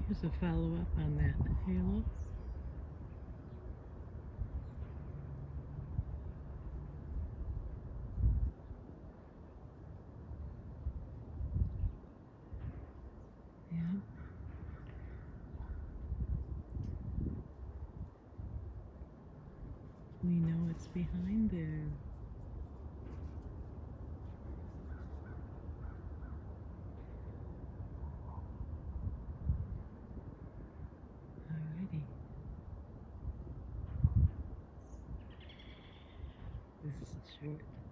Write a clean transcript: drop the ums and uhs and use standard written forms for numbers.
Here's a follow-up on that halo. Yeah. We know it's behind there. Alrighty. This is short.